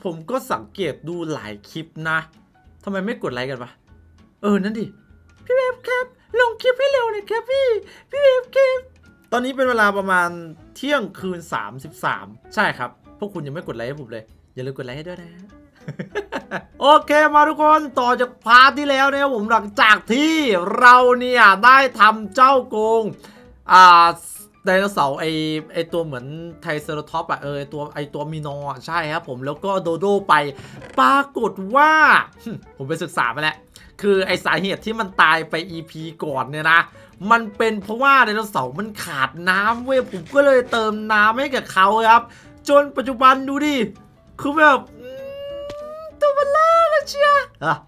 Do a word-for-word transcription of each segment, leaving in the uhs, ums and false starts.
ผมก็สังเกตดูหลายคลิปนะทำไมไม่กดไลค์กันวะเออนั่นดิพี่เวฟครับลงคลิปให้เร็วเลยครับพี่พี่เวฟครับตอนนี้เป็นเวลาประมาณเที่ยงคืนสามสิบสามใช่ครับพวกคุณยังไม่กดไลค์ให้ผมเลยอย่าลืมกดไลค์ให้ด้วยนะโอเคมาทุกคนต่อจากพาร์ทที่แล้วเนี่ยผมหลังจากที่เราเนี่ยได้ทำเจ้าโกงอ่าไดโนเสาร์ไอไอตัวเหมือนไทรเซอร์ท็อปอะเออไอตัวไอตัวมีนอใช่ครับผมแล้วก็โดโดไปปรากฏว่าผมไปศึกษามาแล้วคือไอสาเหตุที่มันตายไป อี พี ก่อนเนี่ยนะมันเป็นเพราะว่าไดโนเสาร์มันขาดน้ำเว้ยผมก็เลยเติมน้ำให้กับเขาครับจนปัจจุบันดูดิคือแบบตัวมันล่าแล้วเชีย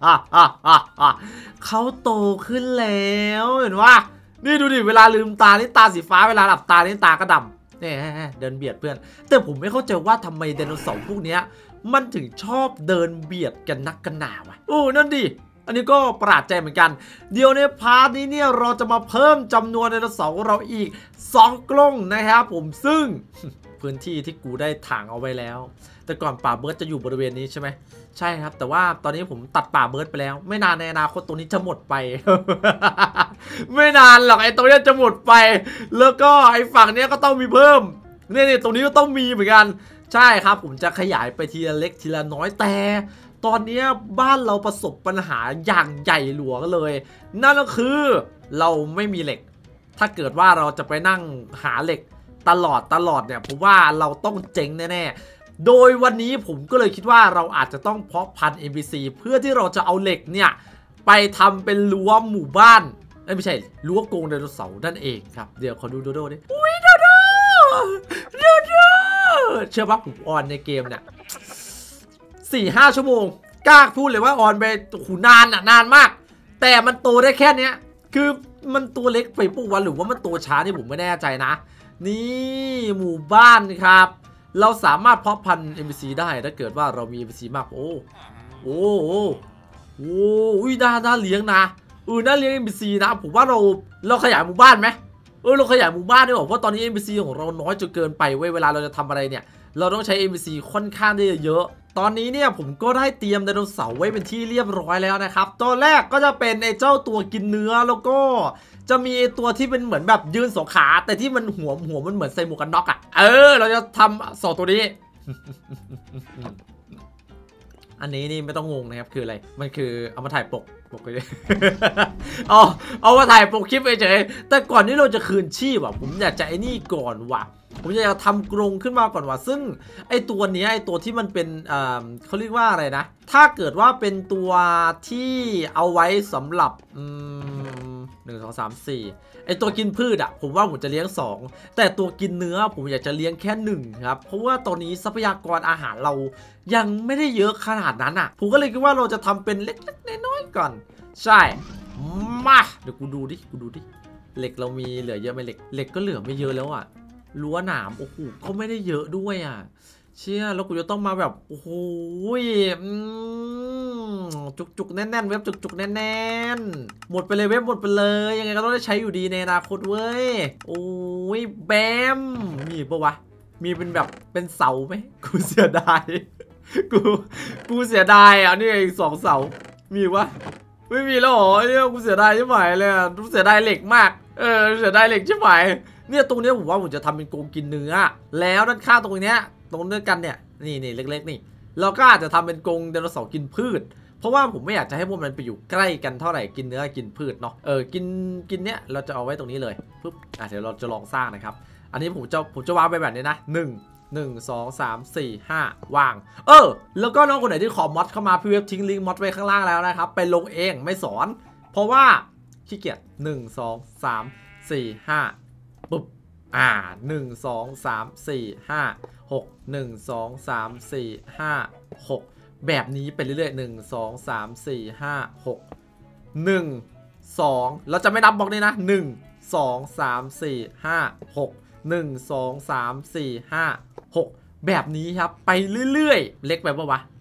เขาโตขึ้นแล้วเห็นว่านี่ดูดิเวลาลืมตานี่ตาสีฟ้าเวลาหลับตานี่ตากระดำเนี่ยเดินเบียดเพื่อนแต่ผมไม่เข้าใจว่าทำไมไดโนเสาร์พวกนี้มันถึงชอบเดินเบียดกันนักกันหนาวะโอ้นั่นดิอันนี้ก็ประหลาดใจเหมือนกันเดี๋ยวในพาร์ทนี้เนี่ยเราจะมาเพิ่มจำนวนไดโนเสาร์เราอีกสองกล้องนะครับผมซึ่งพื้นที่ที่กูได้ถางเอาไว้แล้วแต่ก่อนป่าเบิร์ดจะอยู่บริเวณนี้ใช่ไหมใช่ครับแต่ว่าตอนนี้ผมตัดป่าเบิร์ดไปแล้วไม่นานในอนาคตตรงนี้จะหมดไป ไม่นานหรอกไอ้ตรงนี้จะหมดไปแล้วก็ไอ้ฝั่งนี้ก็ต้องมีเพิ่มเนี่ยตรงนี้ก็ต้องมีเหมือนกันใช่ครับผมจะขยายไปทีละเล็กทีละน้อยแต่ตอนนี้บ้านเราประสบปัญหาอย่างใหญ่หลวงเลยนั่นก็คือเราไม่มีเหล็กถ้าเกิดว่าเราจะไปนั่งหาเหล็กตลอดตลอดเนี่ยผมว่าเราต้องเจ๊งแน่ๆโดยวันนี้ผมก็เลยคิดว่าเราอาจจะต้องเพาะพันธุ์ เอ็น พี ซี เพื่อที่เราจะเอาเหล็กเนี่ยไปทำเป็นรั้วหมู่บ้านไม่ใช่รั้วโกงไดโนเสาร์นั่นเองครับเดี๋ยวขอดูโดโดดิอุ้ยโดโดโดโดเชื่อป่ะผมออนในเกมเนี่ยสี่ห้าชั่วโมงกล้าพูดเลยว่าออนไปหูนานอ่ะนานมากแต่มันโตได้แค่เนี้ยคือมันตัวเล็กไปปุ๊บวันหรือว่ามันโตช้านี่ผมไม่แน่ใจนะนี่หมู่บ้านครับเราสามารถเพาะพันธุ์ เอ็น พี ซี ได้ถ้าเกิดว่าเรามี เอ็น พี ซี มากโอ้โอ้โอ้โอ้อุ้ยน่าน่าเลี้ยงนะเออน่าเลี้ยง เอ็น พี ซี นะผมว่าเราเราขยายหมู่บ้านไหมเออเราขยายหมู่บ้านด้วยเพราะตอนนี้ เอ็น พี ซี ของเราน้อยจนเกินไปเว้ยเวลาเราจะทำอะไรเนี่ยเราต้องใช้ เอ็น พี ซี ค่อนข้างได้เยอะตอนนี้เนี่ยผมก็ได้เตรียมไดโนเสาร์ไว้เป็นที่เรียบร้อยแล้วนะครับตอนแรกก็จะเป็นไอ้เจ้าตัวกินเนื้อแล้วก็จะมีตัวที่เป็นเหมือนแบบยืนสองขาแต่ที่มันหัวหัวมันเหมือนใส่หมวกกันน็อกอ่ะเออเราจะทำสองตัวนี้ อันนี้นี่ไม่ต้องงงนะครับคืออะไรมันคือเอามาถ่ายปกปกเลย เอาเอามาถ่ายปกคลิปเฉยแต่ก่อนที่เราจะคืนชีพอ่ะผมอยากจะไอ้นี่ก่อนว่ะผมอยากจะทำกรงขึ้นมาก่อนว่ะซึ่งไอตัวนี้ไอตัวที่มันเป็นอ่าเขาเรียกว่าอะไรนะถ้าเกิดว่าเป็นตัวที่เอาไว้สำหรับอืมหนึ่งสองสามสี่ไอตัวกินพืชอ่ะผมว่าผมจะเลี้ยงสองแต่ตัวกินเนื้อผมอยากจะเลี้ยงแค่หนึ่งครับเพราะว่าตอนนี้ทรัพยากรอาหารเรายังไม่ได้เยอะขนาดนั้นอ่ะผมก็เลยคิดว่าเราจะทำเป็นเล็กๆน้อยๆก่อนใช่มาเดี๋ยวกูดูดิกูดูดิเหล็กเรามีเหลือเยอะไหมเหล็กเหล็กก็เหลือไม่เยอะแล้วอ่ะรั้วหนามโอ้โหก็ไม่ได้เยอะด้วยอ่ะเชื่อแล้วกูจะต้องมาแบบโอ้โหจุกจุกแน่นๆเว็บจุกจุกแน่นๆหมดไปเลยเว็บหมดไปเลยยังไงก็ต้องได้ใช้อยู่ดีในอนาคตเว้ยโอ้ยแบมมีปะวะมีเป็นแบบเป็นเสาไหมกูเสียดายกูกูเสียดายอ่ะนี่อีกสองเสามีวะไม่มีแล้วหรอเนี่ยกูเสียดายใช่ไหมเลยกูเสียดายเหล็กมากเออเสียดายเหล็กใช่ไหมเนี่ยตรงนี้ผมว่าผมจะทำเป็นกรงกินเนื้อแล้วด้านข้างตรงนี้ตรงเนื้อกันเนี่ยนี่นี่เล็กๆนี่เราก็อาจจะทำเป็นกรงไดโนเสาร์กินพืชเพราะว่าผมไม่อยากจะให้พวกมันไปอยู่ใกล้กันเท่าไหร่กินเนื้อกินพืชเนาะเออกินกินเนี้ยเราจะเอาไว้ตรงนี้เลยปุ๊บอ่ะเดี๋ยวเราจะลองสร้างนะครับอันนี้ผมจะผมจะวางไปแบบนี้นะหนึ่งหนึ่งสองสามสี่ห้าวางเออแล้วก็น้องคนไหนที่ขอมอดเข้ามาพี่เว็บทิ้งลิงก์มอดไว้ข้างล่างแล้วนะครับไปลงเองไม่สอนเพราะว่าขี้เกียจหนึ่งสองสามสี่ห้าปุ๊บอ่าหนึ่งสองสามสี่ห้าหกหนึ่งสองสามสี่ห้าหกแบบนี้ไปเรื่อยๆหนึ่งสองสามสี่ห้าหกหนึ่งสองเราจะไม่นับบล็อกนี้นะหนึ่งสองสามสี่ห้าหกหนึ่งสองสามสี่ห้าหกแบบนี้ครับไปเรื่อยๆเล็กไปปะวะ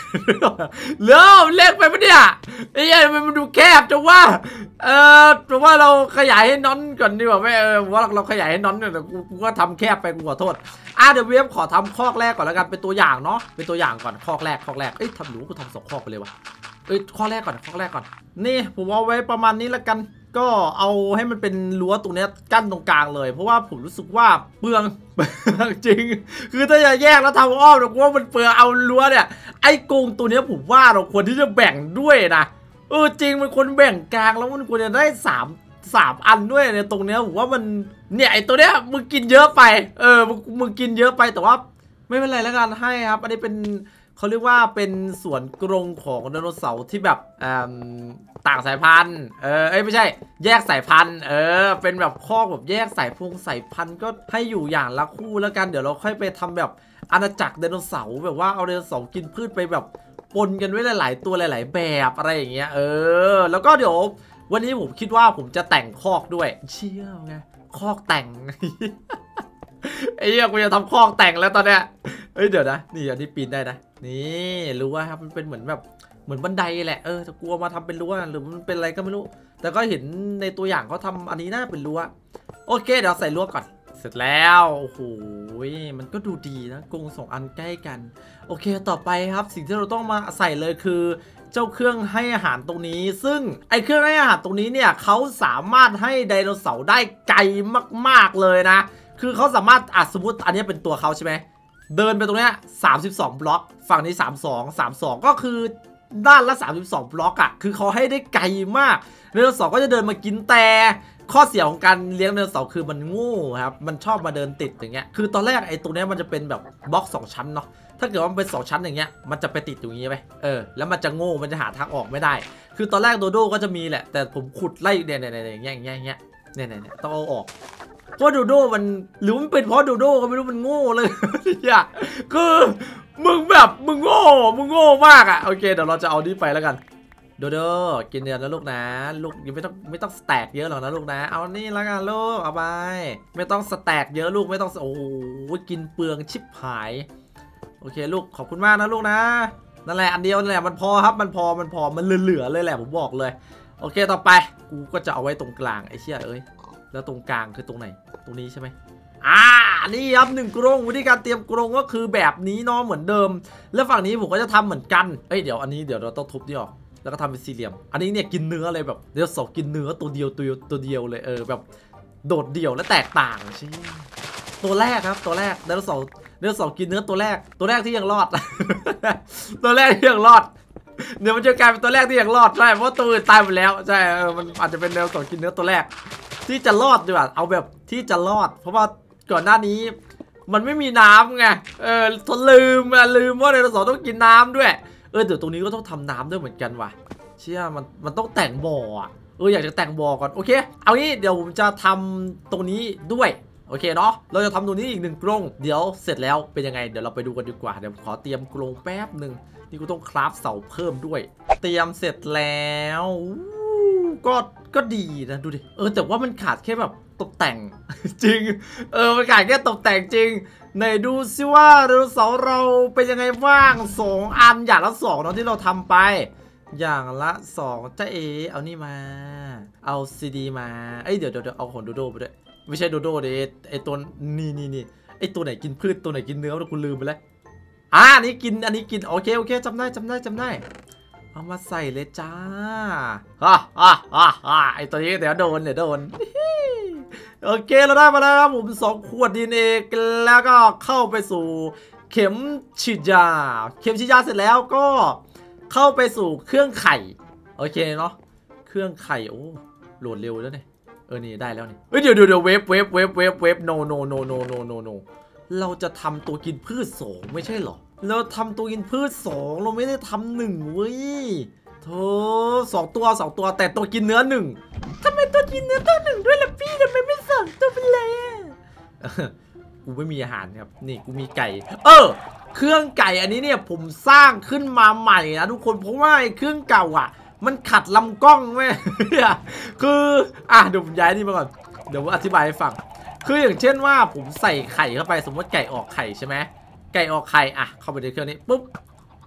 เริ่มเล็กไปปะเนี่ยไอ้ยัยมันดูแคบจังว่าเออเพราะว่าเราขยายให้น้อนก่อนดีกว่าไม่เออว่าเราขยายให้น้อนเนี่ยแต่กูก็ทำแคบไปกูขอโทษอ่ะเดี๋ยวเวฟขอทำคอกแรกก่อนแล้วกันเป็นตัวอย่างเนาะเป็นตัวอย่างก่อนคอกแรกคอกแรกเอ้ยทำหนูกูทำสองคอกไปเลยวะเอ้ยข้อแรกก่อนข้อแรกก่อนนี่ผมเอาไว้ประมาณนี้แล้วกันก็เอาให้มันเป็นรั้วตรงนี้กั้นตรงกลางเลยเพราะว่าผมรู้สึกว่าเปลืองจริงคือถ้าจะแยกแล้วทำอ้อมเราว่ามันเปลืองเอารั้วเนี่ยไอ้กรงตัวนี้ผมว่าเราควรที่จะแบ่งด้วยนะเออจริงมันควรแบ่งกลางแล้วมันควรจะได้สามสามอันด้วยเนี่ยตรงเนี้ยผมว่ามันเนี่ยไอ้ตัวเนี้ยมึงกินเยอะไปเออมึงมึงกินเยอะไปแต่ว่าไม่เป็นไรแล้วกันให้ครับอันนี้เป็นเขาเรียกว่าเป็นสวนกรงของไดโนเสาร์ที่แบบต่างสายพันธุ์เออไม่ใช่แยกสายพันธุ์เออเป็นแบบคอกแบบแยกสายพงสายพันธุ์ก็ให้อยู่อย่างละคู่แล้วกันเดี๋ยวเราค่อยไปทำแบบอาณาจักรไดโนเสาร์แบบว่าเอาไดโนเสาร์กินพืชไปแบบปนกันไว้หลายๆตัวหลายๆแบบอะไรอย่างเงี้ยเออแล้วก็เดี๋ยววันนี้ผมคิดว่าผมจะแต่งคอกด้วยเชี่ยวไงคอกแต่ง ไอ้เหี้ยกูจะทำคอกแต่งแล้วตอนเนี้ยเอ้ยเดี๋ยวนะนี่อันนี้ปีนได้นะนี่รู้ว่าครับมันเป็นเหมือนแบบเหมือนบันไดแหละเออจะกลัวมาทำเป็นรั้วหรือมันเป็นอะไรก็ไม่รู้แต่ก็เห็นในตัวอย่างเขาทำอันนี้น่าเป็นรั้วโอเคเดี๋ยวใส่รั้วก่อนเสร็จแล้วโอ้โหมันก็ดูดีนะกรงสองอันใกล้กันโอเคต่อไปครับสิ่งที่เราต้องมาใส่เลยคือเจ้าเครื่องให้อาหารตรงนี้ซึ่งไอเครื่องให้อาหารตรงนี้เนี่ยเขาสามารถให้ไดโนเสาร์ได้ไกลมากๆเลยนะคือเขาสามารถอ่ะสมมติอันนี้เป็นตัวเขาใช่ไหมเดินไปตรงเนี้ยสามสิบสองบล็อกฝั่งนี้สามสิบสอง สามสิบสองก็คือด้านละสามสิบสองบล็อกอ่ะคือเขาให้ได้ไกลมากไดโนเสาร์ก็จะเดินมากินแต่ข้อเสียของการเลี้ยงไดโนเสาร์คือมันโง่ครับมันชอบมาเดินติดอย่างเงี้ยคือตอนแรกไอ้ตรงเนี้ยมันจะเป็นแบบบล็อกสองชั้นเนาะถ้าเกิดว่ามันเป็นสองชั้นอย่างเงี้ยมันจะไปติดอย่างงี้ไปเออแล้วมันจะโง่มันจะหาทางออกไม่ได้คือตอนแรกโดโดก็จะมีแหละแต่ผมขุดไล่เนี่ยเนี่ยอย่างเงี้ยอย่างเงี้ยอย่างเงี้ยเนี่ยเนี่ยต้องเอาออกเพราะโดโดมันหรือมันเป็นเพราะโดโดก็ไม่รู้มันโง่เลยเนี่ยคือมึงแบบมึงโง่มึงโง่มากอ่ะโอเคเดี๋ยวเราจะเอานี้ไปแล้วกันโดโดกินเนื้อนะลูกนะลูกยังไม่ต้องไม่ต้องสแต็กเยอะหรอกนะลูกนะเอานี่แล้วกันลูกเอาไปไม่ต้องสแต็กเยอะลูกไม่ต้องโอ้โหกินเปลืองชิบหายโอเคลูกขอบคุณมากนะลูกนะนั่นแหละอันเดียวนั่นแหละมันพอครับมันพอมันพอมันเหลือๆเลยแหละผมบอกเลยโอเคต่อไปกูก็จะเอาไว้ตรงกลางไอ้เชี่ยเอ้ยแล้วตรงกลางคือตรงไหนตรงนี้ใช่ไหมอ่านี่ครับหนึ่งกรงวิธีการเตรียมกรงก็คือแบบนี้เนาะเหมือนเดิมแล้วฝั่งนี้ผมก็จะทำเหมือนกันเอ้ยเดี๋ยวอันนี้เดี๋ยวเราต้องทุบนี่ออกแล้วก็ทำเป็นสี่เหลี่ยมอันนี้เนี่ยกินเนื้อเลยแบบเดี๋ยวสองกินเนื้อตัวเดียวตัวตัวเดียวเลยเออแบบโดดเดี่ยวและแตกต่างใช่ตัวแรกครับตัวแรกไดโนเสาร์ไดโนเสาร์กินเนื้อตัวแรกตัวแรกที่ยังรอด ตัวแรกที่ยังรอดเดี๋ยวมันจะกลายเป็นตัวแรกที่ยังรอดใช่เพราะตัวอื่นตายหมดแล้วใช่เออมันอาจจะเป็นไดโนเสาร์กินเนื้อตัวแรกที่จะรอดดีกว่าเอาแบบที่จะรอดเพราะว่าก่อนหน้านี้มันไม่มีน้ำไงเออทนลืมอะลืมว่าไดโนเสาร์ต้องกินน้ำด้วยเออเดี๋ยวตรงนี้ก็ต้องทำน้ำด้วยเหมือนกันว่ะเชื่อมันมันต้องแต่งบ่ออ่ะเอออยากจะแต่งบ่อก่อนโอเคเอางี้เดี๋ยวผมจะทำตรงนี้ด้วยโอเคเนาะเราจะทำตรงนี้อีกหนึ่งกรงเดี๋ยวเสร็จแล้วเป็นยังไงเดี๋ยวเราไปดูกันดีกว่าเดี๋ยวขอเตรียมกรงแป๊บหนึ่งนี่กูต้องคราฟเสาเพิ่มด้วยเตรียมเสร็จแล้วก็ก็ดีนะดูดิเออแต่ว่ามันขาดแค่แบบตกแต่งจริงเออมันขาดแค่ตกแต่งจริงไหนดูซิว่าไดโนเสาร์เราเป็นยังไงบ้างสองอันอย่างละสองเนาะที่เราทำไปอย่างละสองจ้าเอเอานี่มาเอาซีดีมาเอ้ยเดี๋ยวเดี๋ยวเอาของโดโดไปด้วยไม่ใช่โดโดเดไอตัวนี่นี่นี่ไอตัวไหนกินพืชตัวไหนกินเนื้อเรากูลืมไปแล้วอ่าอันนี้กินอันนี้กินโอเคโอเคจำได้จำได้จำได้เอามาใส่เลยจ้าฮ่าฮ่าฮ่าฮ่าไอตัวนี้เดี๋ยวโดนเดี๋ยวโดนโอเคเราได้มาแล้วครับผมสองขวดดีเนแล้วก็เข้าไปสู่เข็มฉีดยาเข็มฉีดยาเสร็จแล้วก็เข้าไปสู่เครื่องไข่โอเคเนาะเครื่องไข่โอ้โหลดเร็วแล้วเนี่ยเออนี่ได้แล้วนี่เฮ้ยเดี๋ยวเดี๋ยวเวฟเวฟเวฟเวฟเวฟโนโนโนโนโนโนโนเราจะทำตัวกินพืชสองไม่ใช่หรอเราทำตัวกินพืชสองเราไม่ได้ทำหนึ่งเว้ยโธ่สองตัวสองตัวแต่ตัวกินเนื้อหนึ่งทำไมตัวกินเนื้อตัวหนึ่งด้วยล่ะพี่ทำไมไม่สองตัวไปเลยกูไม่มีอาหารครับนี่กูมีไก่เออเครื่องไก่อันนี้เนี่ยผมสร้างขึ้นมาใหม่นะทุกคนเพราะว่าเครื่องเก่าอ่ะมันขัดลำกล้องเว้ยคืออ่ะเดี๋ยวผมย้ายนี่มาก่อนเดี๋ยวผมอธิบายให้ฟังคืออย่างเช่นว่าผมใส่ไข่เข้าไปสมมติไก่ออกไข่ใช่ไหมไก่ออกไข่อ่ะเข้าไปในเครื่องนี้ปุ๊บ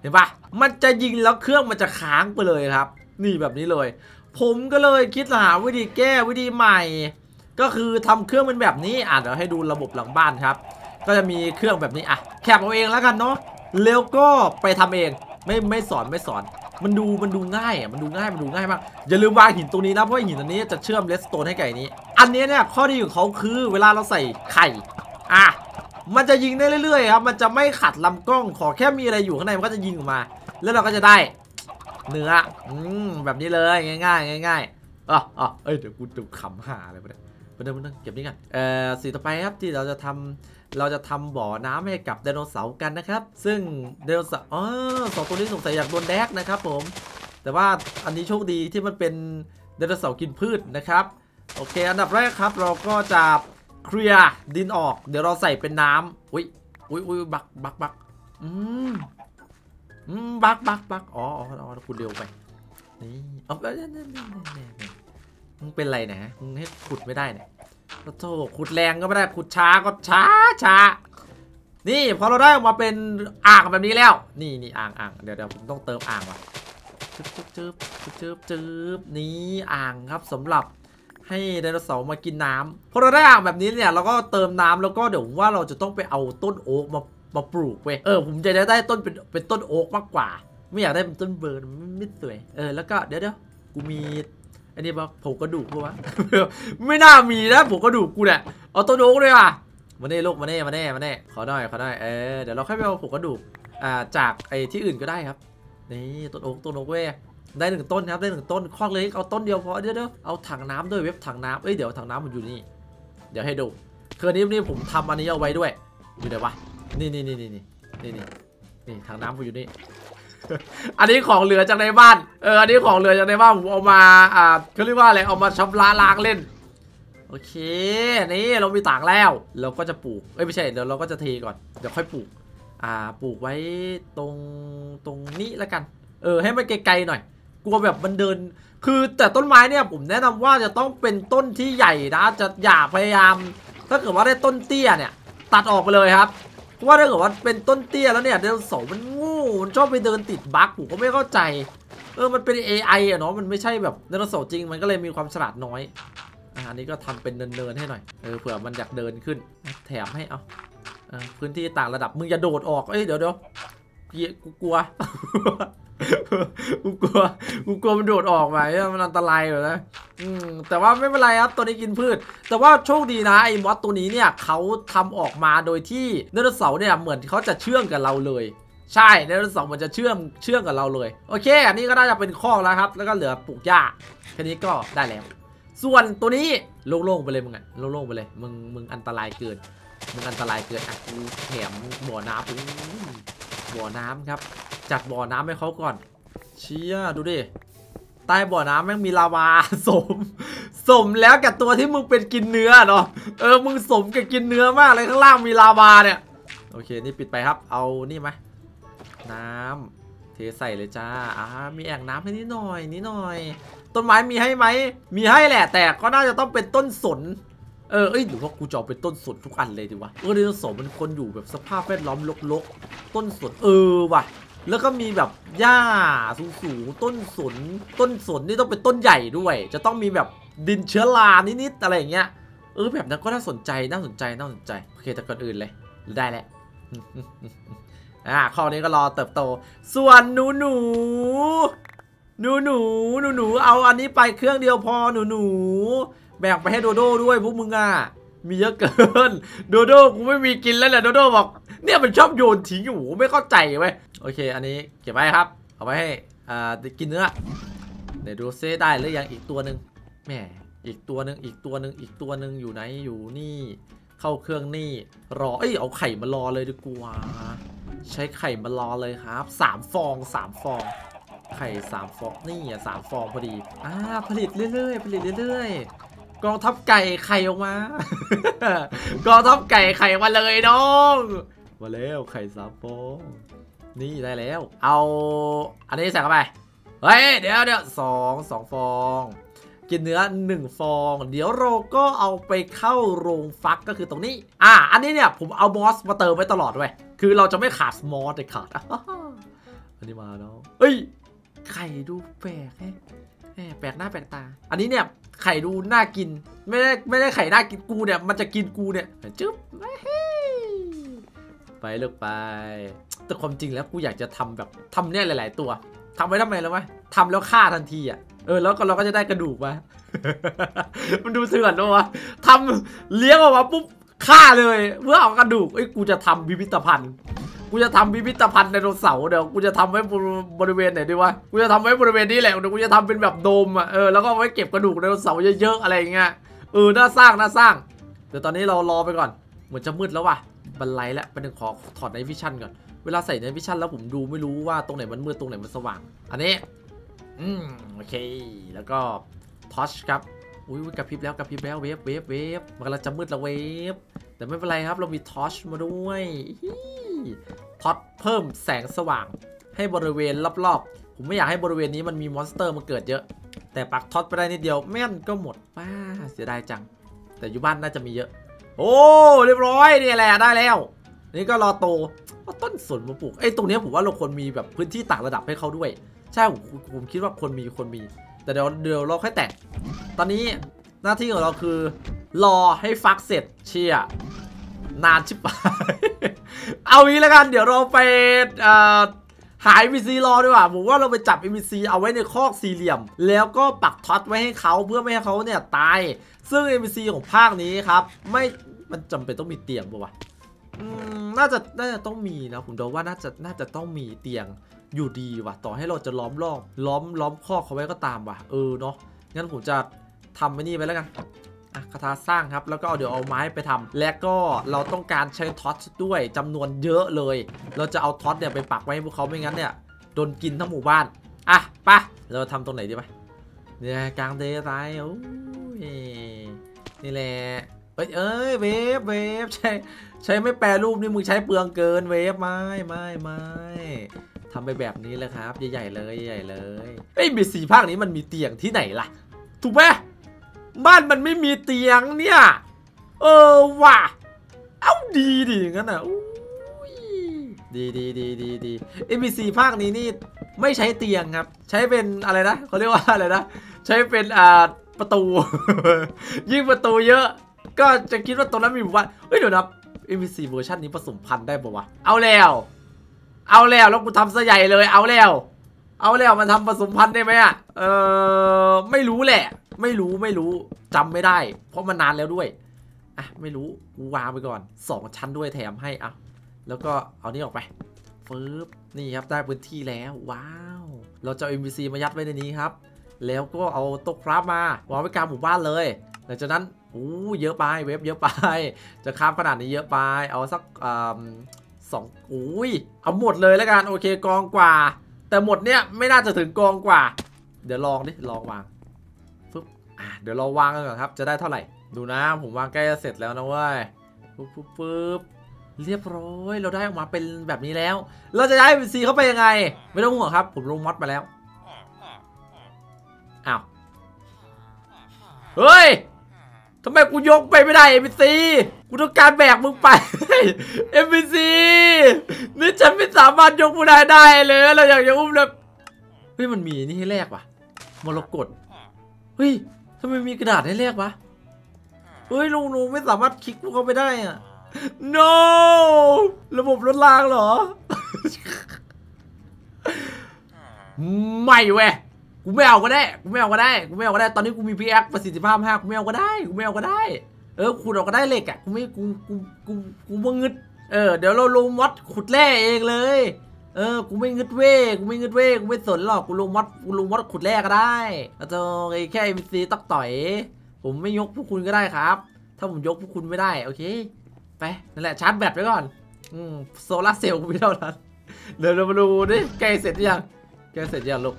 เห็นปะมันจะยิงแล้วเครื่องมันจะค้างไปเลยครับนี่แบบนี้เลยผมก็เลยคิดหาวิธีแก้วิธีใหม่ก็คือทำเครื่องเป็นแบบนี้อ่ะเดี๋ยวให้ดูระบบหลังบ้านครับก็จะมีเครื่องแบบนี้อ่ะแคปเอาเองแล้วกันเนาะแล้วก็ไปทำเองไม่ไม่สอนไม่สอนมันดูมันดูง่ายอ่ะมันดูง่ายมันดูง่ายมากอย่าลืมวางหินตรงนี้นะเพราะหินตรงนี้จะเชื่อมเลสโตนให้ไก่นี้อันนี้เนี่ยข้อดีของเขาคือเวลาเราใส่ไข่อ่ะมันจะยิงได้เรื่อยๆครับมันจะไม่ขัดลำกล้องขอแค่มีอะไรอยู่ข้างในมันก็จะยิงออกมาแล้วเราก็จะได้เนื้ออืมแบบนี้เลยง่ายๆง่ายๆอ๋ออ๋อเอ้ยเดี๋ยวกูดูขำหาอะไรไปเนี่ยมาเดินมาเดินเก็บนี่กันเอ่อสิ่งต่อไปครับที่เราจะทำเราจะทำบ่อน้ำให้กับไดโนเสาร์กันนะครับซึ่งไดโนเสาร์อ๋อสองตัวนี้สงสัยอยากโดนแดกนะครับผมแต่ว่าอันนี้โชคดีที่มันเป็นไดโนเสาร์กินพืชนะครับโอเคอันดับแรกครับเราก็จะเคลียร์ดินออกเดี๋ยวเราใส่เป็นน้ำอุ้ยอุ้ยอุ้ยบักบักบักอืมอืมบักบักบักอ๋ออ๋อคุณเร็วไปนี่เอาไปมึงเป็นไรนะมึงให้ขุดไม่ได้เนี่ยโธ่ขุดแรงก็ไม่ได้ขุดช้าก็ช้าช้านี่พอเราได้ออกมาเป็นอ่างแบบนี้แล้วนี่นี่อ่างอ่างเดี๋ยวเดี๋ยวผมต้องเติมอ่างว่ะจึ๊บจึ๊บจึ๊บจึ๊บจึ๊บนี่อ่างครับสำหรับให้ไดโนเสาร์มากินน้ำพอเราได้อ่างแบบนี้เนี่ยเราก็เติมน้ำแล้วก็เดี๋ยวว่าเราจะต้องไปเอาต้นโอ๊กมามาปลูกเว้ยเออผมจะได้ต้นเป็นเป็นต้นโอ๊กมากกว่าไม่อยากได้เป็นต้นเบิร์นไม่สวยเออแล้วก็เดี๋ยวเดี๋ยวกูมีอันนี้บอกผมกระดูกปะวะ ไม่น่ามีนะผมกระดูกกูเนี่ยเอาต้นโอ๊กเลยว่ะมาเน่ลูกมาเน่มาเน่มาเน่ขอหน่อยขอหน่อยเออเดี๋ยวเราค่อยไปเอาผมกระดูกอ่าจากไอ้ที่อื่นก็ได้ครับนี่ต้นโอ๊กต้นโอ๊กเว้ยได้หนึ่งต้นครับได้หนึ่งต้นคอกเล็กเอาต้นเดียวพอเดี๋ยวเดี๋ยวเอาถังน้ำด้วยเว็บถังน้ำเอ้ยเดี๋ยวถังน้ำมันอยู่นี่เดี๋ยวให้ดูคืนนี้นี่ผมทำอันนี้เอาไว้ด้วยอยู่ไหนวะนี่นี่นี่นี่นี่นี่นี่นี่ถังน้ำผมอยู่นี่ อันนี้ของเหลือจากในบ้านเอออันนี้ของเหลือจากในบ้านผมเอามาอ่าเขาเรียกว่าอะไรเอามาชำระล้างเล่นโอเคนี่เรามีต่างแล้วเราก็จะปลูกเอ้ยไม่ใช่เดี๋ยวเราก็จะเทก่อนเดี๋ยวค่อยปลูกอ่าปลูกไว้ตรงตรงนี้แล้วกันเออให้มันไกลๆหน่อยกลัวแบบมันเดินคือแต่ต้นไม้เนี่ยผมแนะนำว่าจะต้องเป็นต้นที่ใหญ่นะจะอย่าพยายามถ้าเกิดว่าได้ต้นเตี้ยเนี่ยตัดออกไปเลยครับว่าถ้าเกิดว่าเป็นต้นเตี้ยแล้วเนี่ยไดโนเสาร์มันงูมันชอบไปเดินติดบั๊กผมก็ไม่เข้าใจเออมันเป็น เอ ไอ อะเนาะมันไม่ใช่แบบไดโนเสาร์จริงมันก็เลยมีความฉลาดน้อยอันนี้ก็ทำเป็นเนินๆให้หน่อยเออเผื่อมันอยากเดินขึ้นแถมให้เอาพื้นที่ต่างระดับมึงอย่าโดดออกเอ้ยเดี๋ยวเดี๋ยวกูกลัวกูกลัวกูกลัวมันโดดออกไปมันอันตรายเลยนะอืมแต่ว่าไม่เป็นไรครับตัวนี้กินพืชแต่ว่าโชคดีนะไอ้มอสตัวนี้เนี่ยเขาทำออกมาโดยที่ไดโนเสาร์เนี่ยเหมือนเขาจะเชื่องกับเราเลยใช่ไดโนเสาร์มันจะเชื่อมเชื่องกับเราเลยโอเคอันนี้ก็น่าจะเป็นข้อแล้วครับแล้วก็เหลือปลูกหญ้าแค่นี้ก็ได้แล้วส่วนตัวนี้โล่งๆไปเลยมึงอะโล่งๆไปเลยมึงมึงอันตรายเกินมึงอันตรายเกินอ่ะกูแถมบ่อน้ำบ่อน้ำครับจัดบ่อน้ำให้เขาก่อนเชี่ยดูดิใต้บ่อน้ำแม่งมีลาวาสมสมแล้วกับตัวที่มึงเป็นกินเนื้อเนาะเออมึงสมกับกินเนื้อมากเลยข้างล่างมีลาวาเนี่ยโอเคนี่ปิดไปครับเอานี่ไหมน้ำเทใส่เลยจ้าอ่ามีแอ่งน้ำให้นิดหน่อยนิดหน่อยต้นไม้มีให้ไหมมีให้แหละแต่ก็น่าจะต้องเป็นต้นสนเออเอ้ยหรือว่ากูจะเอาเป็นต้นสนทุกอันเลยดีวะเออไดโนเสาร์มันคนอยู่แบบสภาพแวดล้อมรกๆต้นสนเออว่ะแล้วก็มีแบบหญ้าสูงๆต้นสนต้นสนนี่ต้องเป็นต้นใหญ่ด้วยจะต้องมีแบบดินเชื้อรานิดๆอะไรอย่างเงี้ยเออแบบนั้นก็น่าสนใจน่าสนใจน่าสนใจโอเคแต่ก่อนอื่นเลยได้แล้วอ่าข้อนี้ก็รอเติบโตส่วนหนูหนูหนูหนูหนูหนูเอาอันนี้ไปเครื่องเดียวพอหนูหนูแบ่งไปให้โดโด้ด้วยพวกมึงอ่ะมีเยอะเกินโดโด้กูไม่มีกินแล้วแหละโดโด้บอกเนี่ยมันชอบโยนทิ้งโอ้โหไม่เข้าใจเว้ยโอเคอันนี้เก็บไว้ครับเอาไว้ให้อ่ากินเนื้อเดี๋ยวดูเซได้หรือยังอีกตัวหนึ่งแหมอีกตัวหนึ่งอีกตัวหนึ่งอีกตัวหนึ่งอยู่ไหนอยู่นี่เข้าเครื่องนี่รอเอ้ยเอาไข่มารอเลยดีกว่าใช้ไข่มารอเลยครับสามฟองสามฟองไข่สามฟองนี่อ่ะสามฟองพอดีอ่าผลิตเรื่อยๆผลิตเรื่อยๆกองทัพไก่ไข่ออกมากองทัพไก่ไข่มาเลยน้องมาแล้วไข่สามฟองนี่ได้แล้วเอาอันนี้ใส่เข้าไปเฮ้ยเดี๋ยวเดี๋ยวสองสองฟองกินเนื้อหนึ่งฟองเดี๋ยวเราก็เอาไปเข้าโรงฟักก็คือตรงนี้อ่าอันนี้เนี่ยผมเอามอสมาเติมไว้ตลอดเว้ยคือเราจะไม่ขาดมอสเลยขาดเอันนี้มาแล้วเฮ้ยไข่ดูแปลกแหมแปลกหน้าแปลกตาอันนี้เนี่ยไข่ดูน่ากินไม่ได้ไม่ได้ไข่น่ากินกูเนี่ยมันจะกินกูเนี่ยจึ๊บไปเลิกไปแต่ความจริงแล้วกูอยากจะทำแบบทำเนี่ยหลายๆตัวทำไว้ทำไมแล้ววะทำแล้วฆ่าทันทีอ่ะเออแล้วก็เราก็จะได้กระดูกมามันดูเถื่อนด้วยวะทำเลี้ยงออกมาปุ๊บฆ่าเลยเพื่อเอากระดูกเอ้ยกูจะทำพิพิธภัณฑ์กูจะทำพิพิธภัณฑ์ไดโนเสาร์เดี๋ยวกูจะทำไว้บริเวณไหนดีวะกูจะทำไว้บริเวณนี้แหละเดี๋ยวกูจะทำเป็นแบบโดมอ่ะเออแล้วก็ไว้เก็บกระดูกไดโนเสาร์เยอะๆอะไรอย่างเงี้ยเออน่าสร้างน่าสร้างเดี๋ยวตอนนี้เรารอไปก่อนเหมือนจะมืดแล้วว่ะบันไลแล้วเป็นขอถอดไนท์วิชั่นก่อนเวลาใส่ไนท์วิชั่นแล้วผมดูไม่รู้ว่าตรงไหนมันมืดตรงไหนมันสว่างอันนี้อืมโอเคแล้วก็ทอชครับอุ้ยกระพริบแล้วกระพริบแล้วเวฟเวฟเวฟมันกำลังจะมืดแล้วเวฟแต่ไม่เป็นไรครับเรามีทอชมาด้วยทอชเพิ่มแสงสว่างให้บริเวณรอบๆผมไม่อยากให้บริเวณนี้มันมีมอนสเตอร์มาเกิดเยอะแต่ปักทอชไปได้นิดเดียวแม่นก็หมดป้าเสียดายจังแต่อยู่บ้านน่าจะมีเยอะโอ้เรียบร้อยนี่แหละได้แล้วนี่ก็รอโตต้นสนมาปลูกไอ้ตรงนี้ผมว่าเราควรมีแบบพื้นที่ต่างระดับให้เขาด้วยใช่ผมผมคิดว่าคนมีคนมีแต่เดี๋ยวเดี๋ยวเราค่อยแต่งตอนนี้หน้าที่ของเราคือรอให้ฟักเสร็จเชียนานชิบหายเอางี้แล้วกันเดี๋ยวเราไปหา เอ็ม วี ซี รอดีกว่าผมว่าเราไปจับ เอ็ม วี ซี เอาไว้ในคอกสี่เหลี่ยมแล้วก็ปักท็อตไว้ให้เขาเพื่อไม่ให้เขาเนี่ยตายซึ่ง เอ็ม วี ซี ของภาคนี้ครับไม่มันจำเป็นต้องมีเตียงป่ะวะน่าจะน่าจะต้องมีนะผมเดาว่าน่าจะน่าจะต้องมีเตียงอยู่ดีว่ะต่อให้เราจะล้อมรอบล้อมล้อมคอกเขาไว้ก็ตามว่ะเออเนาะงั้นผมจะทำไว้นี่ไปแล้วกันอ่ะคาถาสร้างครับแล้วก็เอาเดี๋ยวเอาไม้ไปทำและก็เราต้องการใช้ท็อตด้วยจำนวนเยอะเลยเราจะเอาท็อตเนี่ยไปปักไว้ให้พวกเขาไม่งั้นเนี่ยโดนกินทั้งหมู่บ้านอ่ะไปเราทำตรงไหนดีไปเนี่ยกลางเดย์ตายโอ้ยนี่แหละเอ้ยเอ้ยเวฟเวฟใช้ใช้ไม่แปรรูปนี่มึงใช้เปลืองเกินเวฟไม่ไม่ไม่ทำไปแบบนี้เลยครับใหญ่ๆเลยใหญ่เลยไอ้บีซีภาคนี้มันมีเตียงที่ไหนล่ะถูกไหมบ้านมันไม่มีเตียงเนี่ยเออว่ะเอ้าดีดิงั้นอ่ะดีดีดีดีดีเอ็มบีซีภาคนี้นี่ไม่ใช้เตียงครับใช้เป็นอะไรนะเขาเรียกว่าอะไรนะใช้เป็นอ่าประตู ยิ่งประตูเยอะก็จะคิดว่าตรงนั้นมีหมู่บ้านเฮ้ยเดี๋ยวนะ เอ็ม วี ซี เวอร์ชันนี้ผสมพันธุ์ได้ปะวะเอาแล้วเอาแล้วแล้วกูทำซะใหญ่เลยเอาแล้วเอาแล้วมันทำผสมพันธุ์ได้ไหมอ่ะเออไม่รู้แหละไม่รู้ไม่รู้จำไม่ได้เพราะมันนานแล้วด้วยอ่ะไม่รู้กูวางไปก่อนสองชั้นด้วยแถมให้อ่ะแล้วก็เอานี่ออกไปฟืบนี่ครับได้พื้นที่แล้วว้าวเราจะ เอ็ม วี ซี มายัดไว้ในนี้ครับแล้วก็เอาโต๊ะคราฟมาวางไว้กลางหมู่บ้านเลยหลังจากนั้นอู้เยอะไปเว็บเยอะไปจะคราฟขนาดนี้เยอะไปเอาสักสองอุ้ยเอาหมดเลยแล้วกันโอเคกองกว่าแต่หมดเนี้ยไม่น่าจะถึงกองกว่าเดี๋ยวลองดิลองวางปึ๊บอ่ะเดี๋ยวเราวางกันก่อนครับจะได้เท่าไหร่ดูนะผมวางใกล้จะเสร็จแล้วนะเว้ยปึ๊บปึ๊บปึ๊บเรียบร้อยเราได้ออกมาเป็นแบบนี้แล้วเราจะย้าย เอ็ม วี ซี เข้าไปยังไงไม่ต้องห่วงครับผมลงมอดมาแล้วอ้าวเฮ้ยทำไมกูยกไปไม่ได้ เอ็ม วี ซี กูต้องการแบกมึงไป เอ็ม วี ซี นี่ฉันไม่สามารถยกมึงได้ได้เลยเราอยากจะอุ้มเลยเฮ้ยมันมีนี่ให้แลกวะมรกตเฮ้ยทำไมมีกระดาษให้แลกวะเฮ้ยลุงหนูไม่สามารถคลิกพวกเขาไปได้อะ no ระบบลดล้างเหรอ ไม่เว้ยกูไม่เอาก็ได้กูไม่เอาก็ได้กูไม่เอาก็ได้ตอนนี้กูมีพีแอคประสิทธิภาพห้ากูไม่เอาก็ได้กูไม่เอาก็ได้เออขุดออกก็ได้เหล็กอ่ะกูไม่กูกูกูกูไม่งึดเออเดี๋ยวเราลงมอดขุดแร่เองเลยเออกูไม่งึดเว้กูไม่งึดเว้กูไม่สนหรอกกูลงมอดกูลงมอดขุดแร่ก็ได้แล้วจะแค่เอ็มซีตักต่อยผมไม่ยกพวกคุณก็ได้ครับถ้าผมยกพวกคุณไม่ได้โอเคไปนั่นแหละชาร์จแบตไว้ก่อนอืมโซลาร์เซลล์กูไม่เท่านั้นเดี๋ยวเรามาดูดิใกล้เสร็จยังใกล้เสร็จยังลูก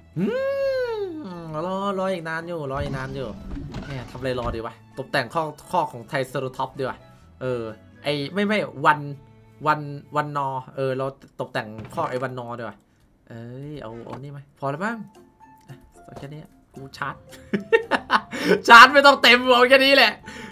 รอรออีกนานอยู่รออีกนานอยู่แหมทำอะไรรอดีวะตกแต่งข้อข้อของไทเซอร์ท็อปดีวะเออไอไม่ไม่วันวันวันนอเออเราตกแต่งข้อไอวันนอดีวะเอ้ยเอาเอานี่ไหมพอแล้วมั้งแค่นี้กูชาร์จ ชาร์จไม่ต้องเต็มเอาแค่นี้แหละ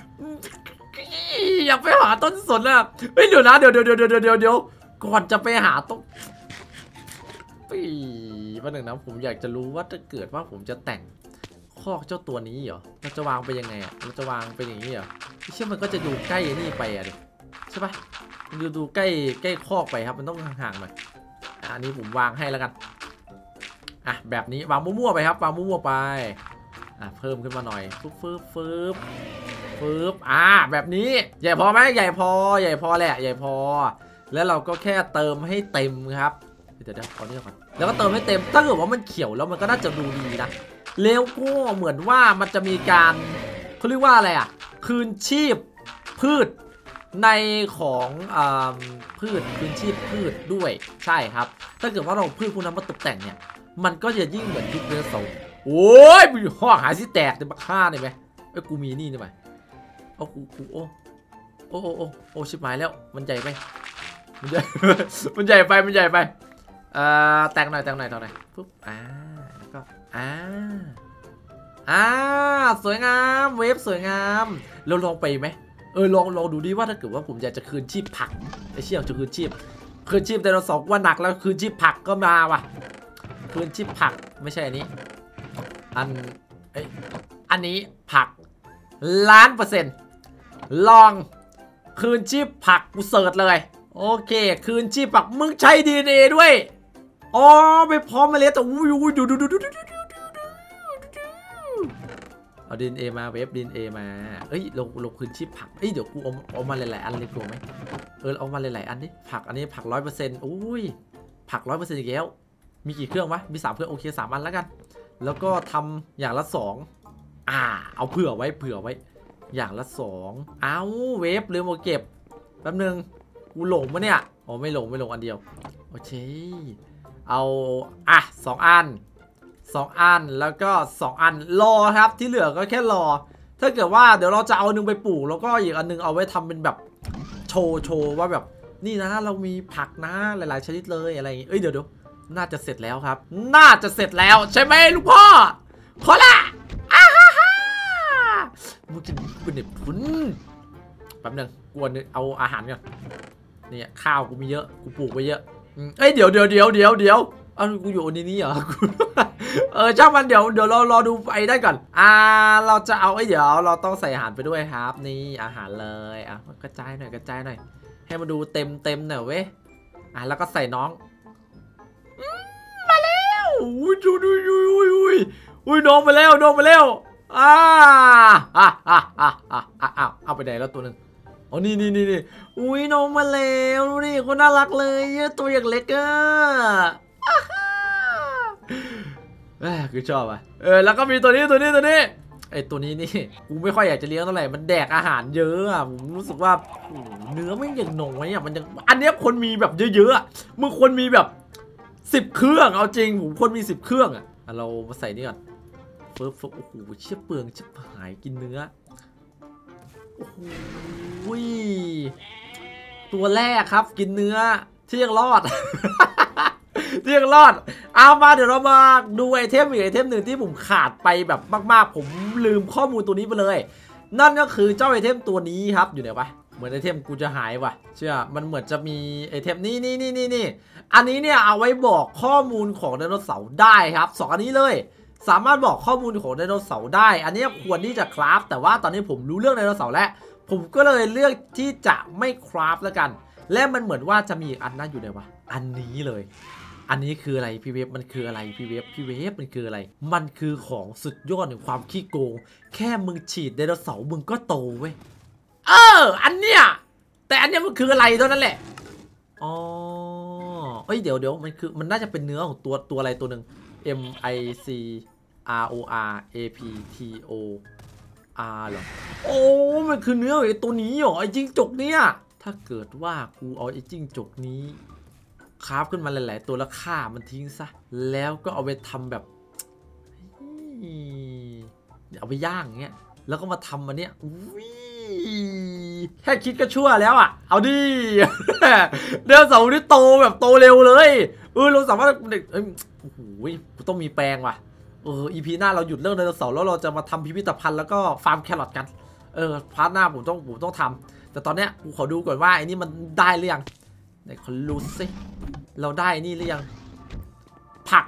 อยากไปหาต้นสนอ่ะเฮ้ยเดี๋ยวนะเดี๋ยวเดี๋ยวเดี๋ยวเดี๋ยวเดี๋ยวก่อนจะไปหาต้นปีวันหนึ่งนะผมอยากจะรู้ว่าถ้าเกิดว่าผมจะแต่งคอกเจ้าตัวนี้เหรอเราจะวางไปยังไงอ่ะเราจะวางเป็นอย่างนี้เหรอเชื่อมันก็จะดูใกล้นี่ไปอ่ะดิใช่ปะมันดูดูใกล้ใกล้คอกไปครับมันต้องห่างๆหน่อยอันนี้ผมวางให้แล้วกันอ่ะแบบนี้วางมั่วๆไปครับวางมั่วๆไปอ่ะเพิ่มขึ้นมาหน่อยฟึบฟึบฟึบฟึบอ่ะแบบนี้ใหญ่พอไหมใหญ่พอใหญ่พอแหละใหญ่พอแล้วเราก็แค่เติมให้เต็มครับเดี๋ยวเดี๋ยวขอนี่ก่อนแล้วก็เติมให้เต็มถ้าเกิดว่ามันเขียวแล้วมันก็น่าจะดูดีนะแล้วก็เหมือนว่ามันจะมีการเขาเรียกว่าอะไรอ่ะคืนชีพพืชในของอ่าพืชคืนชีพพืชด้วยใช่ครับถ้าเกิดว่าเราพืชพวกนั้นมาตกแต่งเนี่ยมันก็จะยิ่งเหมือนยุคเนื้อโซโอ้ยมีห้อหายสิแตกในบักฆ่าได้ไหมไอ้กูมีนี่ได้ไหมเอากูกูโอ้โอ้โอ้โอ้โอ้ชิบหายแล้วมันใหญ่ไปมันใหญ่ มันใหญ่ไปมันใหญ่ไปเอ่อแต่งหน่อยแต่งหน่อยแต่งหน่อยปุ๊บอ่าแล้วก็อ่าอ่าสวยงามเวฟสวยงามเราลองไปไหมเออลองลองดูดิว่าถ้าเกิดว่าผมอยากจะคืนชีพผักไอเชี่ยจะคืนชีพคืนชีพไดโนเสาร์ว่าหนักแล้วคืนชีพผักก็มาว่ะคืนชีพผักไม่ใช่อันนี้อันเอ้ยอันนี้ผักล้านเปอร์เซ็นต์ลองคืนชีพผักกูเสิร์ชเลยโอเคคืนชีพผักมึงใช้ ดี เอ็น เอ ด้วยอ๋อไปพร้อมมาเลยแต่อุ้ยอุ้ยดูดูดูดูดูดูเอา ดี เอ็น เอ มาเวฟ ดี เอ็น เอ มาเอ้ยลงลงคืนชีพผักเอ้ยเดี๋ยวกูเอาเอามาหลายๆอันเลยกลัวไหมเออเอามาหลายๆอันดิผักอันนี้ผักร้อยเปอร์เซ็นต์อุ้ยผักร้อยเปอร์เซ็นต์อีกแล้วมีกี่เครื่องวะมีสามเครื่องโอเคสามอันแล้วกันแล้วก็ทำอย่างละสองอ่าเอาเผื่อไว้เผื่อไว้อย่างละสองเอาเวฟลืมเอาเก็บแป๊บนึงกูหลงปะเนี่ยอ๋อไม่หลงไม่หลงอันเดียวโอเคเอาอ่ะสองอันสองอันแล้วก็สองอันรอครับที่เหลือก็แค่รอถ้าเกิดว่าเดี๋ยวเราจะเอาหนึ่งไปปลูกแล้วก็อีกอันนึงเอาไว้ทำเป็นแบบโชว์โชว์ว่าแบบนี่นะเรามีผักนะหลายๆชนิดเลยอะไรอย่างงี้เอ้ยเดี๋ยวเดี๋ยวน่าจะเสร็จแล้วครับน่าจะเสร็จแล้วใช่ไหมลูกพ่อขอละอ้าฮ่าฮ่ามึงจะเป็นเด็กทุนแป๊บนึงกวนเอาอาหารก่อนเนี่ยข้าวกูมีเยอะกูปลูกไว้เยอะเอ้ยเดี๋ยวเดี๋ยวเดี๋ยวเดี๋ยวเดี๋ยวอ้าวกูอยู่ในนี้เหรอเออช่างมันเดี๋ยวเดี๋ยวเรารอดูไอ้ได้ก่อนอ่าเราจะเอาไอ้เดี๋ยวเราต้องใส่อาหารไปด้วยครับนี่อาหารเลยอ่ะกระจายหน่อยกระจายหน่อยให้มาดูเต็มเต็มหน่อยเว้ยอ่ะแล้วก็ใส่น้องมาแล้วอุ้ยดูดูดูอุ้ยอุ้ยอุ้ยน้องมาแล้วน้องมาแล้วอ่าอ่าอ่าอ่าอ่าอ่าเอาไปไหนแล้วตัวนึงอ๋อนี่นี่นี่นี่อุ้ยน้องมาแล้วดูดิคนน่ารักเลยตัวอย่างเล็กอ่ะเออคือชอบอ่ะเออแล้วก็มีตัวนี้ตัวนี้ตัวนี้ไอตัวนี้นี่กูไม่ค่อยอยากจะเลี้ยงเท่าไหร่มันแดกอาหารเยอะอ่ะผมรู้สึกว่าเนื้อไม่ยังหน่อยอ่ะมันยังอันเนี้ยคนมีแบบเยอะๆอ่ะมึงควรมีแบบสิบเครื่องเอาจริงผมควรมีสิบเครื่องอ่ะเรามาใส่นี่ก่อนเฟิร์ฟโอ้โหเชี่ยเปลืองชิบหายกินเนื้อโอ้โหตัวแรกครับกินเนื้อที่ยังรอด ที่ยังรอดเอามาเดี๋ยวเรามาดูไอเทมอีกไอเทมหนึ่งที่ผมขาดไปแบบมากๆผมลืมข้อมูลตัวนี้ไปเลยนั่นก็คือเจ้าไอเทมตัวนี้ครับอยู่ไหนวะเหมือนไอเทมกูจะหายว่ะเชื่อมันเหมือนจะมีไอเทมนี้นี่นี่นี่นี่อันนี้เนี่ยเอาไว้บอกข้อมูลของไดโนเสาร์ได้ครับสองอันนี้เลยสามารถบอกข้อมูลของไดโนเสาร์ได้อันนี้ควรที่จะคราฟแต่ว่าตอนนี้ผมรู้เรื่องไดโนเสาร์แล้วผมก็เลยเลือกที่จะไม่คราฟแล้วกันและมันเหมือนว่าจะมีอีกอันนั้นอยู่ไหนวะอันนี้เลยอันนี้คืออะไรพี่เวฟมันคืออะไรพี่เวฟพี่เวฟมันคืออะไรมันคือของสุดยอดของความขี้โกงแค่มึงฉีดไดโนเสาร์มึงก็โตเว้ยเอออันเนี้ยแต่อันเนี้ยมันคืออะไรเท่านั้นแหละอ๋อเอ้ยเดี๋ยวเดี๋ยวมันคือมันน่าจะเป็นเนื้อของตัวตัวอะไรตัวหนึ่ง M I C R O R A P T O R เหรอโอ้มันคือเนื้อไอ้ตัวนี้เหรอไอ้จิ้งจกเนี่ยถ้าเกิดว่ากูเอาไอ้จิ้งจกนี้คราฟขึ้นมาหลายๆตัวแล้วฆ่ามันทิ้งซะแล้วก็เอาไปทำแบบเอาไปย่างเงี้ยแล้วก็มาทำมันเนี้ยแค่คิดก็ชั่วแล้วอ่ะเอาดิเดี๋ยวเสาร์นี้โตแบบโตเร็วเลยเออเราสามารถเด็กเอ้ยโอ้โหต้องมีแปลงว่ะเออ อี พี หน้าเราหยุดเรื่องไดโนเสาร์แล้วเราจะมาทำพิพิธภัณฑ์แล้วก็ฟาร์มแครอทกันเออพาร์ทหน้าผมต้องผมต้องทำแต่ตอนเนี้ยกูขอดูก่อนว่าไอ้นี่มันได้หรือยังไหนขอรู้สิเราได้นี่หรือยัง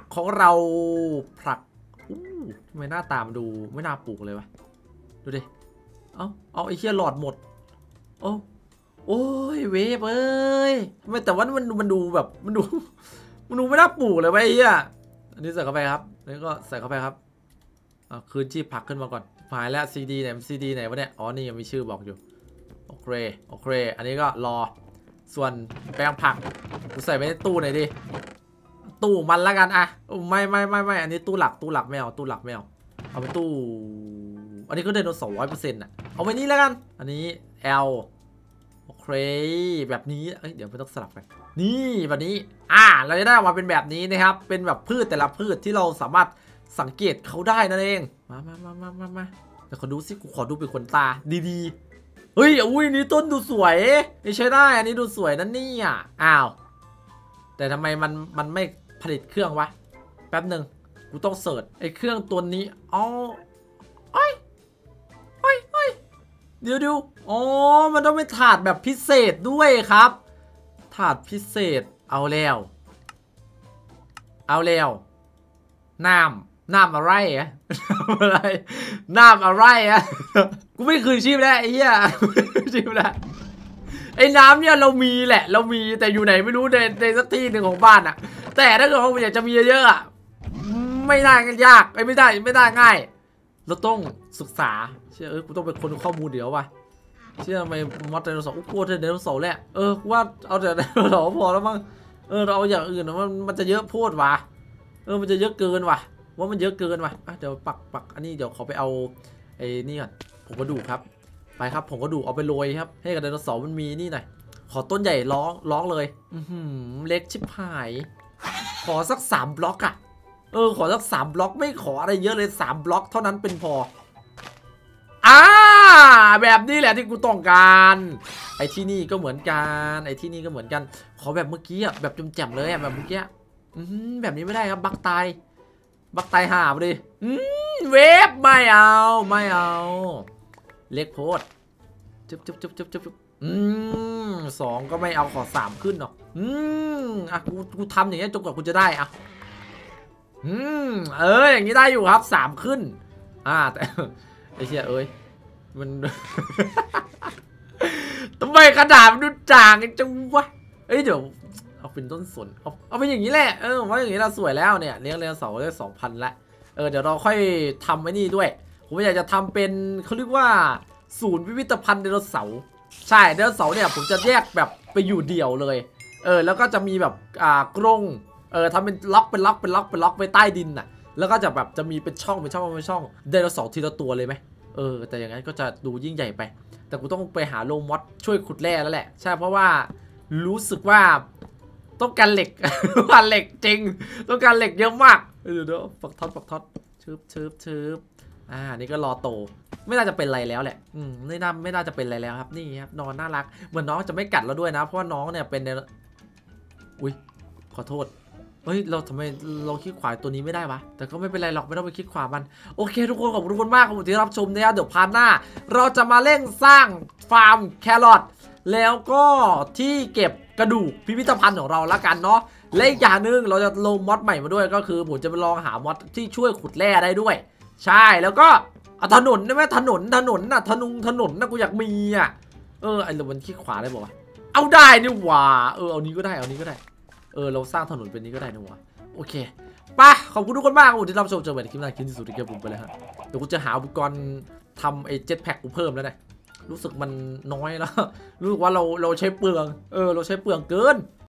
ของเราผักอู้ทำไมหน้าตามดูไม่น่าปลูกเลยวะดูดิเอาเอาไอ้เหี้ยหลอดหมดโอ้โอ้ยเวฟเอ้ยไม่แต่ว่ามันมันดูแบบมันดูมันดูไม่น่าปลูกเลยวะไอ้เหี้ยอันนี้ใส่เข้าไปครับนี่ก็ใส่เข้าไปครับอ่ะคืนชีพผักขึ้นมาก่อนหายแล้วซีดีไหนซีดีไหนวะเนี่ยอ๋อนี่ยังมีชื่อบอกอยู่โอเคโอเคอันนี้ก็รอส่วนแปลงผักกูใส่ไว้ในตู้หน่อยดิตู้มันละกันอะไม่ไม่ไม่ไม่อันนี้ตู้หลักตู้หลักไม่เอาตู้หลักไม่เอาเอาไปตู้อันนี้ก็ไดโนเสาร์ร้อยเปอร์เซ็นต์อะเอาไปนี้แล้วกันอันนี้ L โอเคแบบนี้เอ้ยเดี๋ยวไม่ต้องสลับกันนี่แบบนี้อ่าเราจะได้ออกมาเป็นแบบนี้นะครับเป็นแบบพืชแต่ละพืชที่เราสามารถสังเกตเขาได้นั่นเองมามามามามามาเดี๋ยวขอดูสิกูขอดูเป็นขนตาดีๆเฮ้ยอุ้ยนี่ต้นดูสวยนี่ใช้ได้อันนี้ดูสวยนั่นนี่อ่ะอ้าวแต่ทำไมมันมันไม่ผลิตเครื่องวะแป๊บหนึ่งกูต้องเสิร์ชไอ้เครื่องตัวนี้อ๋อโอ้ยโอ้ยโอ้ยเดี๋ยวดูอ๋อมันต้องเป็นถาดแบบพิเศษด้วยครับถาดพิเศษเอาแล้วเอาแล้วน้ำน้ำอะไรอะอะไรน้ำอะไรอะกูไม่คืนชีพแล้วไอ้เหี้ยชีพแล้วไอ้น้ำเนี่ยเรามีแหละเรามีแต่อยู่ไหนไม่รู้ในในสักที่หนึ่งของบ้านอะแต่ถ้าเกิดว่าอยากจะมีเยอะๆอะไม่ได้กันยากไอ้ไม่ได้ไม่ได้ง่ายเราต้องศึกษาเชื่อเออกูต้องไปค้นข้อมูลเดี๋ยวว่ะเชื่อทำไมมอสไดโนเสาร์กูกลัวไดโนเสาร์แหละเออว่าเอาแต่ไดโนเสาร์พอแล้วมั้งเออเราเอาอย่างอื่นมันมันจะเยอะพูดว่ะเออมันจะเยอะเกินว่ะว่ามันเยอะเกินว่ะเดี๋ยวปักปักอันนี้เดี๋ยวขอไปเอาไอ้นี่ก่อนผมก็ดูครับไปครับผมก็ดูเอาไปโรยครับให้กับไดโนเสาร์มันมีนี่หน่อยขอต้นใหญ่ร้องร้องเลยอือเล็กชิบหายขอสักสามบล็อกอะเออขอสักสามบล็อกไม่ขออะไรเยอะเลยสามบล็อกเท่านั้นเป็นพออ่าแบบนี้แหละที่กูต้องการไอ้ที่นี่ก็เหมือนกันไอ้ที่นี่ก็เหมือนกันขอแบบเมื่อกี้อะแบบแจ่มๆเลยอะแบบเมื่อกี้อืมแบบนี้ไม่ได้ครับบักตายบักตายหาไปดิอืมเวฟไม่เอาไม่เอาเล็กโพดจุ๊บจุ๊บจุ๊บจุ๊บจุ๊บอืมสองก็ไม่เอาขอสามขึ้นหรอกอืมอ่ะกูกูทำอย่างนี้จนกว่ากูจะได้อ่ะอืมเอออย่างนี้ได้อยู่ครับสามขึ้นอ่าแต่ไอ้เชี่ยเอ้ยมันทำไมกระดาษมันดูจางจังวะเอ้ยเดี๋ยวเอาเป็นต้นสนเอาเอาเป็นอย่างนี้แหละเออว่าอย่างนี้เราสวยแล้วเนี่ยเลี้ยงเลี้ยงเสาได้สองพันละเออเดี๋ยวเราค่อยทำไอ้นี่ด้วยผมอยากจะทำเป็นเขาเรียกว่าศูนย์พิพิธภัณฑ์ไดโนเสาร์ใช่ไดโนเสาร์เนี่ยผมจะแยกแบบไปอยู่เดี่ยวเลยเออแล้วก็จะมีแบบอ่ากรงเออทำเป็นล็อกเป็นล็อกเป็นล็อกเป็นล็อกไปใต้ดินน่ะแล้วก็จะแบบจะมีเป็นช่องเป็นช่องเป็นช่องไดโนเสาร์ทีละตัวเลยไหมเออแต่อย่างนั้นก็จะดูยิ่งใหญ่ไปแต่กูต้องไปหาโลมอสช่วยขุดแร่แล้วแหละใช่เพราะว่ารู้สึกว่าต้องการเหล็ก ต้องการเหล็กจริงต้องการเหล็กเยอะมากเดี๋ยวเดี๋ยวปักท็อตปักท็อตชืบชืบชืบอ่านี่ก็รอโตไม่น่าจะเป็นไรแล้วแหละอืมไม่น่าไม่น่าจะเป็นไรแล้วครับนี่ครับนอนน่ารักเหมือนน้องจะไม่กัดเราด้วยนะเพราะว่าน้องเนี่ยเป็นในอุ้ยขอโทษเฮ้ยเราทำไมเราคลิกขวาตัวนี้ไม่ได้วะแต่ก็ไม่เป็นไรหรอกไม่ต้องไปคลิกขวามันโอเคทุกคนขอบคุณทุกคนมากขอบคุณที่รับชมนะครับเดี๋ยวพาร์ทหน้าเราจะมาเร่งสร้างฟาร์มแครอทแล้วก็ที่เก็บกระดูกพิพิธภัณฑ์ของเราละกันเนาะและอีกอย่างหนึ่งเราจะลงมอดใหม่มาด้วยก็คือผมจะไปลองหามอดที่ช่วยขุดแร่ได้ด้วยใช่แล้วก็ถนนได้ไหมถนนถนนน่ะถนนถนนน่ะกูอยากมีอ่ะเออไอ้เรามันคลิกขวาได้บอกว่าเอาได้นี่หว่าเออเอานี้ก็ได้เอานี้ก็ได้เออเราสร้างถนนเป็นนี้ก็ได้นะวะโอเคไปขอบคุณทุกคนมากที่รับชมเจอกันในคลิปหน้าคลิปที่สุดที่เก็บผมไปเลยฮะเดี๋ยวกูจะหาอุปกรณ์ทำไอ้เจ็ตแพ็กกูเพิ่มแล้วนะรู้สึกมันน้อยแล้วรู้สึกว่าเราเราใช้เปลืองเออเราใช้เปลืองเกิน